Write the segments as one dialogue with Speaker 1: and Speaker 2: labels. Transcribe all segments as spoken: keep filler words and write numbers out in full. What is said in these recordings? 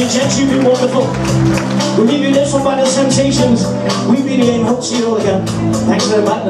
Speaker 1: you, gents, you've been wonderful. We'll give you this one by the Temptations. We've been here and hope to see you all again. Thanks very much.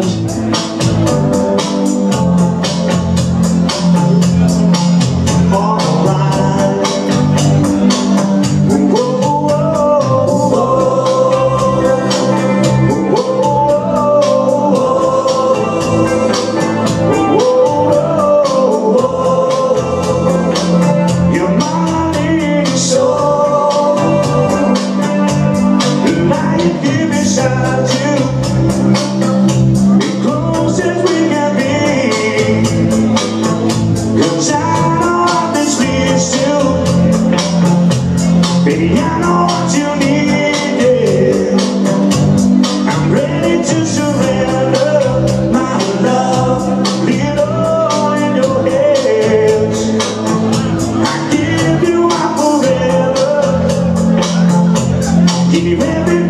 Speaker 2: Baby, I know what you need, yeah. I'm ready to surrender my love, leave it all in your hands. I give you my forever, give you everything.